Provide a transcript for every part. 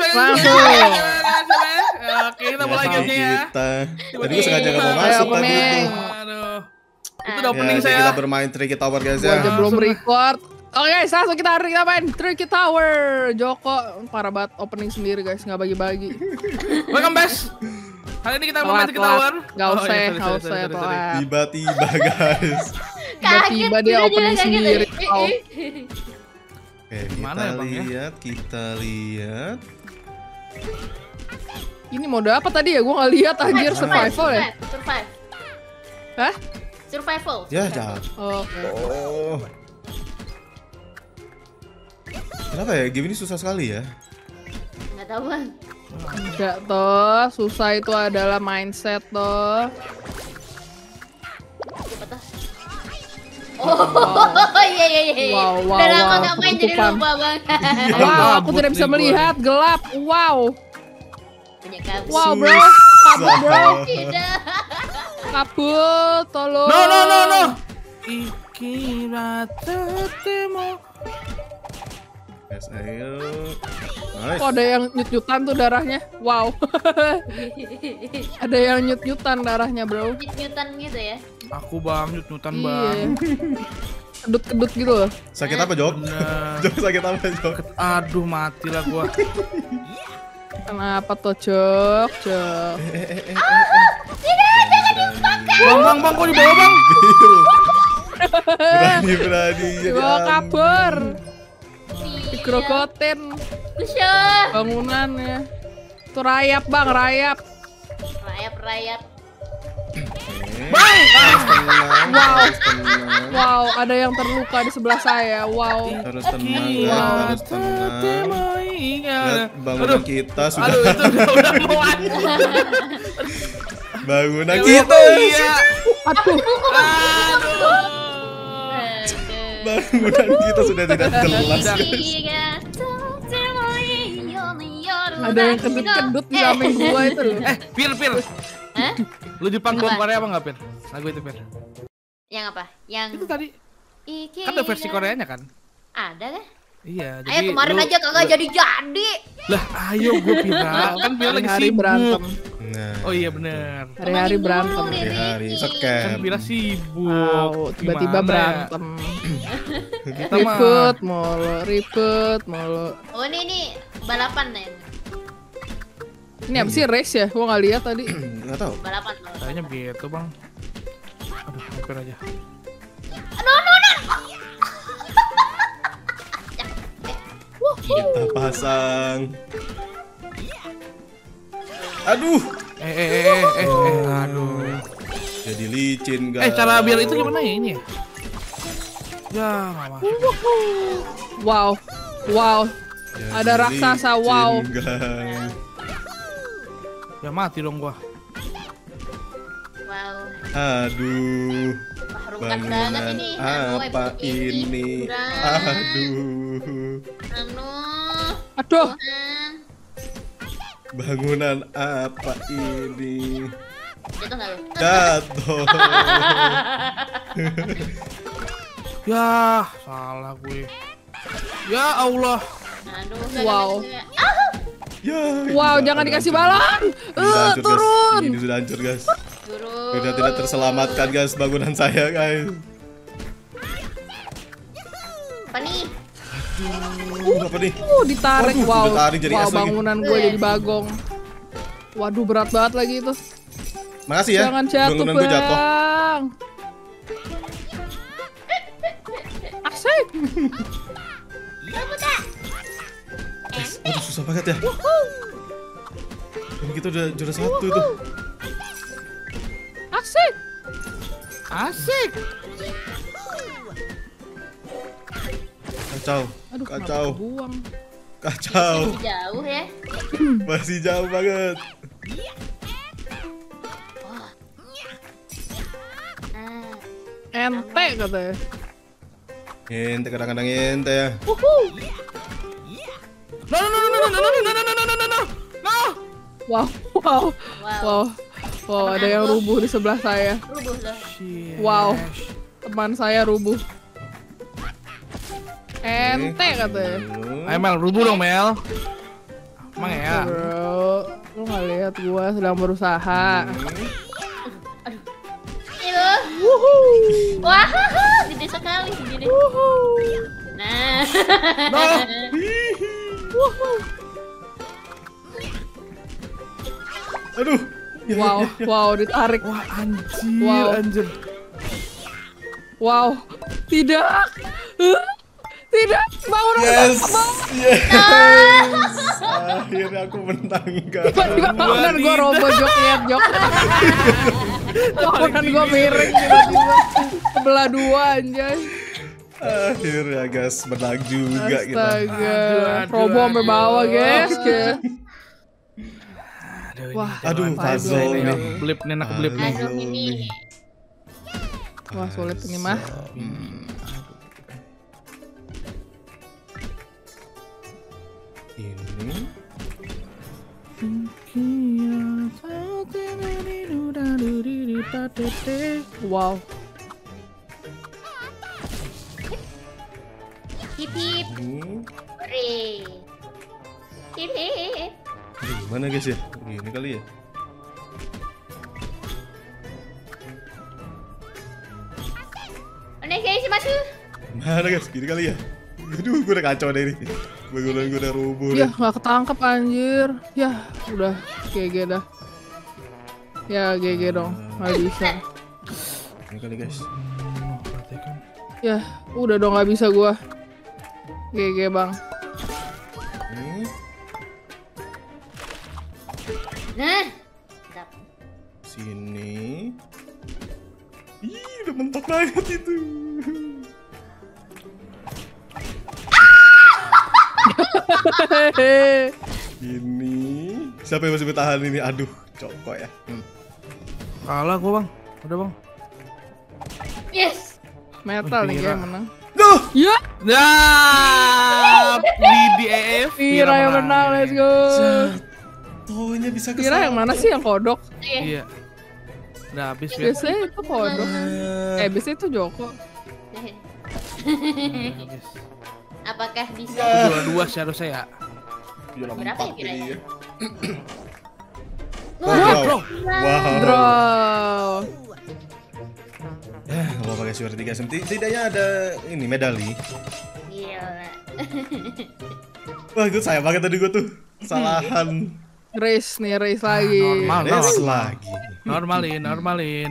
Langsung. Oke, kita mulai gamenya ya. Tadi gue sengaja gak mau masuk tadi itu. Aduh. Itu udah opening Ya, saya. kita bermain Tricky Tower guys Gua aja ya. belum record. Oke guys, langsung kita main Tricky Tower. Joko parah banget opening sendiri guys, nggak bagi-bagi. Welcome guys. Kali ini kita mau main Tricky Tower. Gak Oh, usah, iya, gak usah sorry. telat. Tiba-tiba guys. Tiba-tiba dia opening sendiri. Oke, Mana ya, Bang, ya? kita lihat. Ini mode apa tadi ya? Gua nggak lihat anjir, survival ya. Survive. Hah? Survival. Ya, jangan. Oke. Oh. Kenapa ya? Game ini susah sekali ya. Nggak tahu bang. Enggak toh, susah itu adalah mindset toh. Siapa tuh? Oh iya. Wow, Udah lama nggak main jadi penutupan. lupa bang. Wow, aku tidak bisa melihat, gelap. Wow. Punya kabur. Wow bro, kabur bro. Tidak. Kabur, tolong. No. Ikira tetemo. Guys, ayo. Kok Nice. ada yang nyut-nyutan tuh darahnya? Wow. Ada yang nyut-nyutan darahnya bro. Nyutan gitu ya. Aku bang, nyut-nyutan Iya. bang. Kedut-kedut gitu loh. Sakit apa, Jok? Bener. Jok sakit apa, Jok? Aduh, matilah gua. Kenapa tuh Jok? Bang, kok di bawah bang? Berani. Gua kabur. Digerogotin Kusya. bangunannya. Tuh rayap bang, rayap. Rayap. Bang! Wow. Tenang. Wow, ada yang terluka di sebelah saya. Wow. Harus tenang, guys. Harus tenang. Lihat bangunan kita sudah. Aduh, itu udah mau hancur. Bangunan Oh, kita. iya. Aduh. Aduh. Bangunan kita sudah tidak jelas. Ada yang kedut-kedut di samping gua itu loh. Pir. Hah? Lu Jepang gua Apa? Korea apa enggak, Pir? Lagu itu, Pir. Yang apa? Yang Itu tadi Iki kan ada versi Koreanya kan? Ada kan? Iya, Ayo kemarin lu- aja kagak jadi. Lah, ayo gua Pira. Kan Pira lagi Hari-hari sibuk. berantem. Nah, Oh iya bener. Hari-hari berantem. hari-hari Kan scam. Pira sibuk. Wow, tiba-tiba Gimana ya? berantem. Kita mah Ribut mulu. Oh ini balapan nih. Ini apa sih race ya? Gua nggak lihat tadi. Enggak tahu. Balapan. kayaknya gitu, Bang. Aduh, hampir aja. Kita pasang. Aduh, Aduh. jadi licin guys. Cara biar itu gimana ya ini ya? Ya, nggak masuk. Wow. Jadi Ada raksasa, licin, wow. guys. Ya mati dong gua. Wow. Aduh, Harumkan banget bangunan ini. apa ini? Aduh, Aduh. Tuhan. bangunan apa ini? Jatuh nggak lu? Jatuh. Ya, salah gue. Ya Allah. Aduh. Wow. Ya, Wow, gila, jangan udah dikasih hancur. balon. Ini udah hancur, guys. Turun. Ini sudah hancur guys. Turun. Sudah tidak terselamatkan guys bangunan saya guys. Apa nih? Apa nih? Ditarik. Waduh, Wow. ditarik jadi Wow, es lagi. bangunan gue jadi bagong. Waduh, berat banget lagi itu. Makasih ya. Jangan jatuh, bangunan gue jatuh. Bang. Asik. Aduh susah banget ya. Dan kita udah juara 1 itu. Asik. Asik. Kacau. Aduh, Kacau. kenapa buang? Kacau. Jauh ya. Masih jauh banget. Ente katanya. Ente kadang-kadang ente ya. No. Wow, ada yang rubuh di sebelah saya. Rubuh loh. Wow, teman saya rubuh. Ente katanya. Ayo Mel, rubuh dong Mel. Emang ya? Bro, lu nggak lihat gua sedang berusaha. Itu. Wah, gede sekali segini. Nah. Aduh. Wow, ditarik. Wah, anjir, Wow. anjir. Wow, tidak. Tidak, bangun. Yes. Akhirnya aku menang guys. Tiba-tiba bangunan gua roboh, Jok, lihat Jok. Bangunan gua miring tiba-tiba sebelah dua anjay. Akhirnya guys menang juga kita. Astaga, Aduh, roboh sampai bawah guys. Wah, Aduh, puzzle ini nih. blip nih, nak blip nih. Aduh ini. wah sulit ini mah. Ini. Wow. Hip hip. Ini. Hore. Hip hip. Gimana guys ya? Gini kali ya. Udah guys, masuk. Mana guys? Gini kali ya. Aduh, gue udah kacau deh ini. Bangunan gue udah rubuh. Ya nggak ketangkep anjir. Ya udah GG dah. Ya GG dong, nggak bisa. Ini kali guys. Ya udah dong nggak bisa gua. GG bang. Ini. Nah. Mantap. Sini. Ih, udah mentok banget itu. Ini. Siapa yang masih bertahan ini? Aduh, cokok ya. Kalah gua, Bang. Udah, Bang. Yes. Metal nih Vira. kayak menang. Duh. Ya, Nah, BDF Vira yang menang, let's go. Jatuhnya bisa ke Vira yang mana sih yang kodok? Iya. Udah habis ya. Biasanya itu kodok. Biasanya itu Joko. Habis. Apakah bisa? Juara 2 sih harusnya ya. Juara Berapa 4 ya kiranya? ini ya. Wah, Wow. Wow. Draw. Ya, nggak apa-apa guys, juara 3. Setidaknya ada ini medali. gila. Wah, gue sayang banget tadi gue tuh. Kesalahan. Race nih, race lagi. Normal, Yes, normal. lagi. Normalin. Normal.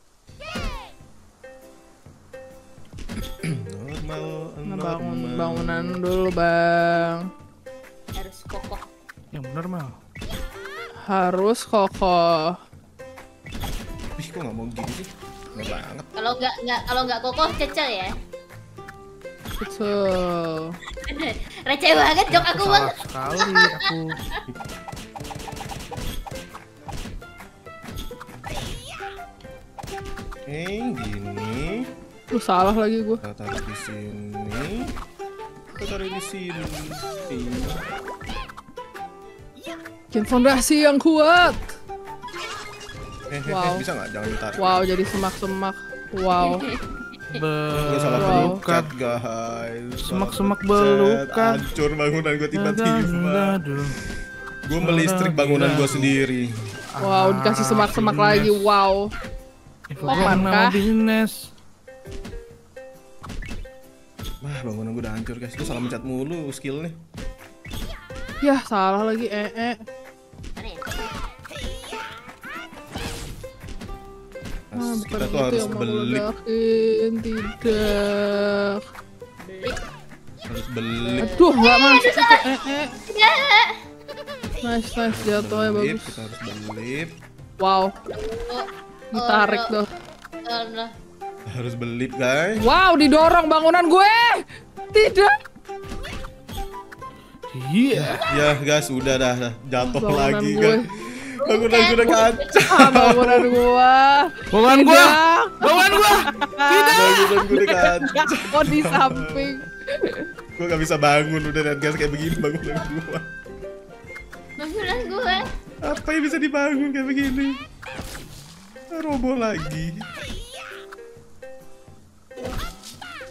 Bangun bangunan dulu bang. Harus kokoh. Yang bener mah. Harus kokoh. Ih, kok nggak mau gini sih? Nggak banget. Kalau nggak kokoh cecel ya. Betul. Receh banget jok aku bang. Salah sekali aku. Gini. Lu salah lagi gua. Kita taruh di sini. Kita taruh di sini. Bikin fondasi yang kuat. Wow. Bisa nggak? Jangan ditarik. Wow, jadi semak-semak. Wow. Gue salah Wow. pencet guys. Semak-semak Salah pencet. belukan. Hancur bangunan gue tiba-tiba. Aduh. Gue melistrik bangunan gue sendiri. Wow, dikasih semak-semak lagi. Wow. Informasi kah? bisnis. Wah, bangunan gue udah hancur guys. Gue salah mencet mulu skillnya. Ya, salah lagi. Mana ya? Ah, bukan Kita tuh gitu harus yang mau beli. ledakin. Tidak. Beli. Harus beli. Aduh, nggak masuk itu. Tidak. Nice, nice. Jatuhnya bagus. Kita harus beli. Wow. Oh, Ditarik no. tuh. Oh, no. Harus beli guys. Wow, didorong bangunan gue. Tidak. Iya. Ya guys, udah dah jatuh Bangunan lagi gue. kan. Bangunan gue udah kacau. Ah, bangunan gua. Bangunan gua. Tidak. Bangunan gua. Bangunan gue udah kacau. Oh, di samping. Gue gak bisa bangun udah lihat guys kayak begini bangunan gue. Bangunan gue. Apa yang bisa dibangun kayak begini? Roboh lagi.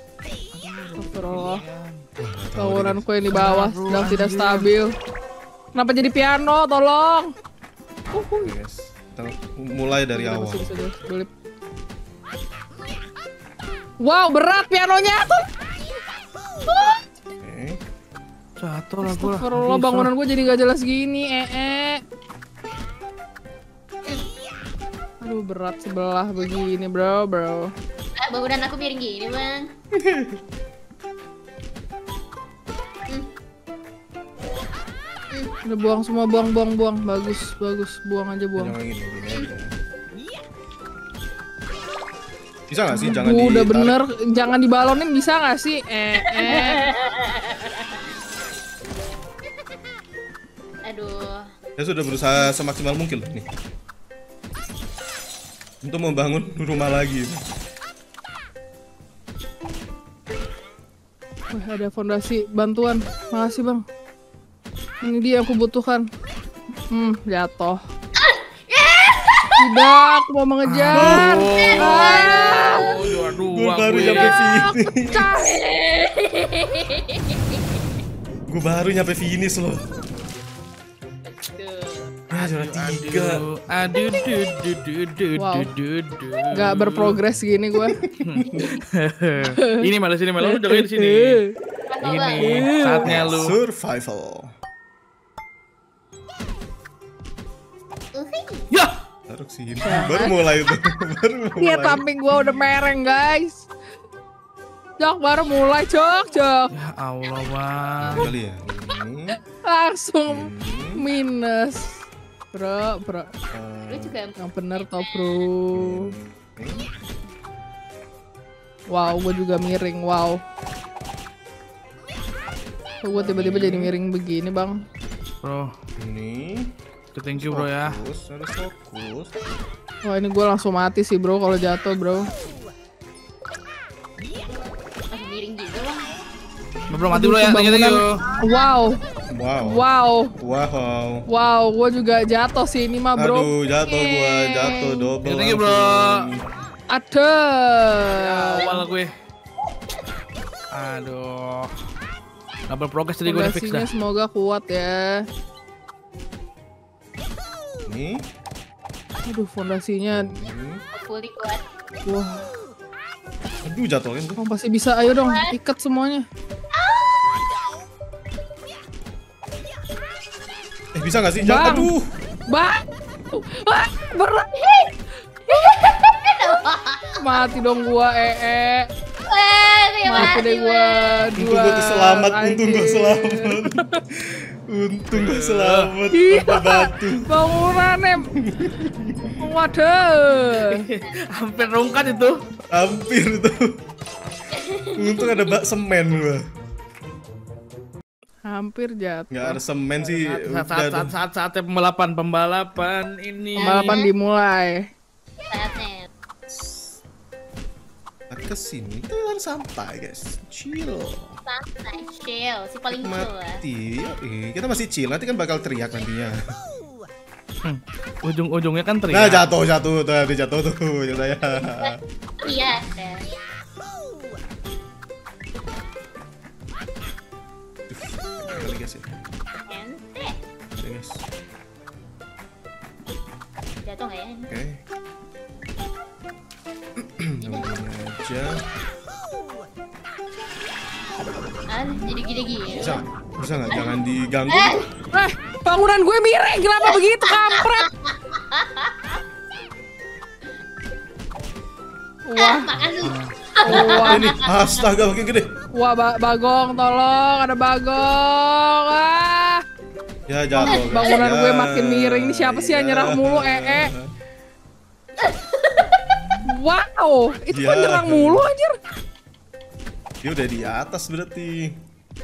Astagfirullah. Bangunanku yang di bawah sedang tidak stabil. Kenapa jadi piano? Tolong. Oke, guys. Kita mulai dari awal. Wow, berat pianonya tuh. Oke. Jatuh lah gue. Astagfirullah, bangunan gue jadi gak jelas gini. Aduh, berat sebelah begini, bro. Bangunan aku miring gini, Bang. Udah buang semua, buang. Bagus. Buang aja, buang. Jangan gini aja. Bisa nggak sih? Jangan Udah ditarik. bener, jangan dibalonin bisa nggak sih? Aduh. Saya sudah berusaha semaksimal mungkin loh nih. Untuk membangun rumah lagi. Wah, ada fondasi bantuan. Makasih, Bang. Ini dia yang aku butuhkan. Jatuh. Tidak, aku mau mengejar. Gue baru nyampe sini. Pecah. Gue baru nyampe finish loh. Ya juara 3. Aduh. Wow. Gak berprogres gini gue. Ini malah sini malah lu jagain sini. Ini saatnya lu. Survival. Ya. Taruh sini. Baru mulai tuh. Iya, tamping gue udah mereng, guys. Jok, baru mulai, Jok. Ya Allah, Bang. Kali ya. Ini. Langsung minus. Bro. Lu juga Yang bener toh, bro. Wow, gue juga miring, wow. Kok gue tiba-tiba jadi miring begini, Bang? Bro, Ini. thank you bro ya. Harus fokus. Wah, ini gue langsung mati sih, bro, kalau jatuh, bro. masih miring gitu, Bang. Belum mati bro ya, thank you. Wow, gue juga jatuh sih ini mah, bro. Aduh, jatuh double. Thank you bro. Aduh. Awal gue. Aduh. Double progress tadi gue udah fix Fondasinya dah. semoga kuat ya. Ini. Aduh, fondasinya. Fully kuat. Wah, Aduh, jatuh kan. kamu pasti bisa. Ayo dong, ikat semuanya. Bisa nggak sih? Bang. Aduh. Bang. Wah, berat. Mati dong gua, Mati deh gua. Untung gue selamat. Untung gue selamat. Tanpa batu. Bangunan, Waduh. Hampir rungkat itu. Hampir tuh. Untung ada bak semen gua. Hampir jatuh. Nggak ada semen sih. Saatnya pembalapan ini. Balapan dimulai. Saatnya. Kesini kita jalan santai guys, chill. Santai, chill. Si paling chill lah. Mati, kita masih chill. Nanti kan bakal teriak nantinya. Ujung-ujungnya kan teriak. Nah jatuh tuh, habis jatuh tuh saya. Iya. Kali guys ya. Ente. Oke guys. Jatuh nggak ya? Oke. Namanya aja. Jadi gini. Bisa nggak? Jangan diganggu. Bangunan gue miring. Kenapa begitu, kampret? Wah, Makan lu. wah, Ini astaga makin gede. wah, Bagong, tolong, ada Bagong. Ya jatuh. guys. Bangunan Ya. gue makin miring. Ini siapa sih yang nyerang mulu, Wow, itu kan Ya. nyerang mulu anjir. Dia udah di atas berarti.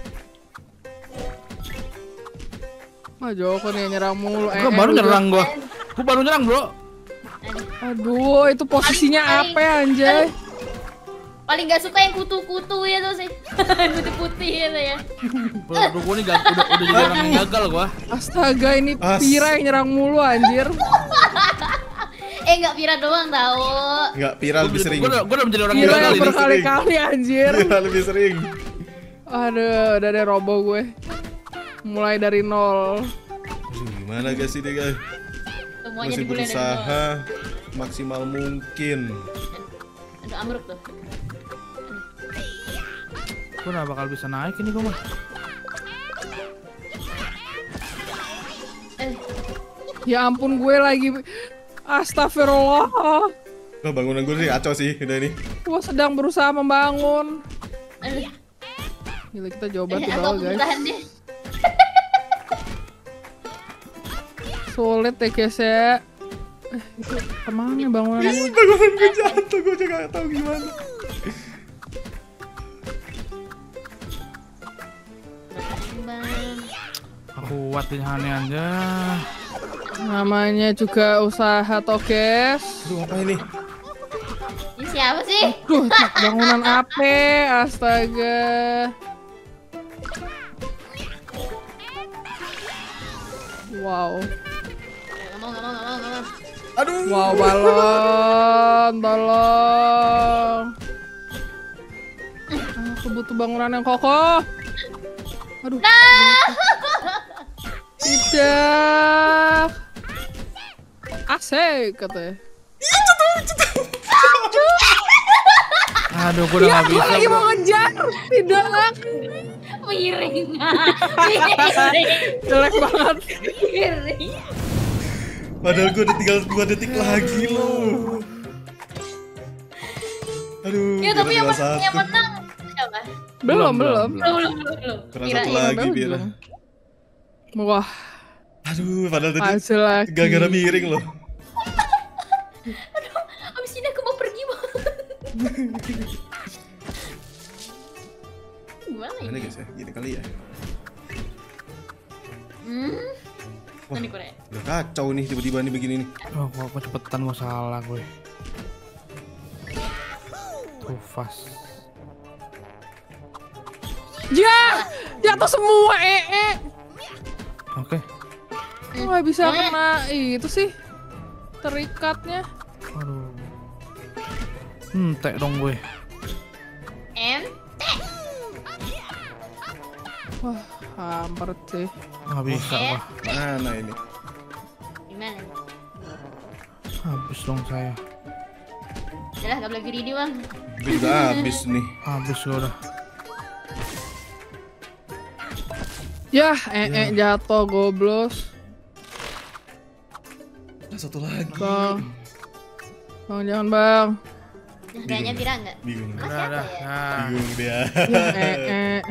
Joko nih yang nyerang mulu. Gua baru nyerang gua. Gua baru nyerang bro. Aduh, itu posisinya apa ya, anjay? Paling gak suka yang kutu-kutu itu sih. Putih-putih itu ya. Bro, gua nih udah jadi orang yang gagal gua. Astaga, ini Pira yang nyerang mulu anjir. Enggak Pira doang tau. Nggak, Pira lebih sering. Gua udah menjadi orang yang Pira gagal yang ini. berkali-kali anjir. Pira lebih sering. Aduh, udah deh robo gue. Mulai dari nol. Gimana guys ini guys? Semuanya Masih digulai dari berusaha bawah. maksimal mungkin. Aduh, amruk tuh. Gue gak bakal bisa naik ini gue mah. Ya ampun gue lagi. Astagfirullah. Oh, bangunan gue sih kacau sih udah ini. Gue sedang berusaha membangun. Aduh. Gila kita jauh banget di Aku bawah guys. bertahan deh. Sulit ya guys ya. Itu kemana bangunan gue? Bangunan gue jatuh, gue juga gak tahu gimana. Bang. Aku kuat di sana aja. Namanya juga usaha toh guys. Aduh apa ini? Ini siapa sih? Duh, bangunan AP, astaga. Wow. Gak mau. Aduh. Wow, balon, tolong. Aku butuh bangunan yang kokoh. Aduh. Tidak. Asik katanya. Aduh, gue udah Ya, gak aku bisa. lagi mau ngejar. Tidak. Miring. Jelek banget. Miring. Padahal gue udah tinggal 2 detik lagi loh. Aduh. Ya tapi yang tinggal satu. menang siapa? Belum. Belum. Kurang Kirain. satu lagi Belum, Bira. belum. Wah, Aduh, padahal tadi hasil lagi. gara-gara miring loh. Abis ini aku mau pergi bang. Gimana Mana ini? guys ya? Gini kali ya. Wah, Ini Korea. udah kacau nih tiba-tiba nih begini nih. Oh, kok cepetan gue salah gue. Tuh fast. Ya, jatuh semua Oke. Nggak bisa kena itu sih terikatnya. Aduh. Tek dong gue. Wah, hampir sih. Nggak bisa Eh. wah. Mana ini? Gimana? Habis dong saya. Udah gak boleh greedy bang. Gue juga habis nih. Habis gue udah. Ya, jatuh goblos. Ada satu lagi. Bang, jangan bang. Nah, kayaknya Bira enggak. Bingung. Mas Udah, siapa udah. ya? Nah. Bingung dia. Ya,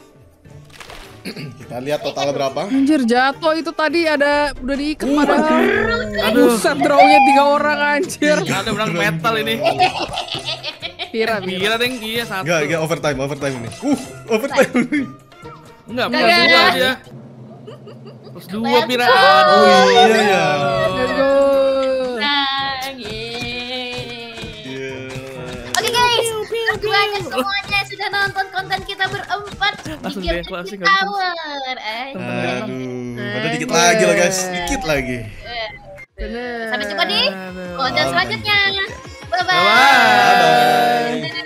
Kita lihat totalnya berapa. Anjir jatuh itu tadi udah diikat padahal. Aduh. Buset drawnya 3 orang anjir. Ada berang metal ini. Pira. Gila deng, iya satu. Enggak overtime ini. Overtime. Enggak, Dadah. plus 2 dia. Plus 2 Pira. Oh iya ya. Let's go. Nah, Iya. Oke guys, terima banyak semuanya yang sudah nonton konten kita berempat di Langsung game deh, closing, Epic Tower. Aduh, padahal dikit lagi loh guys, dikit lagi. Bener. Sampai jumpa di konten selanjutnya. Bye Bye-bye. Bye bye. bye.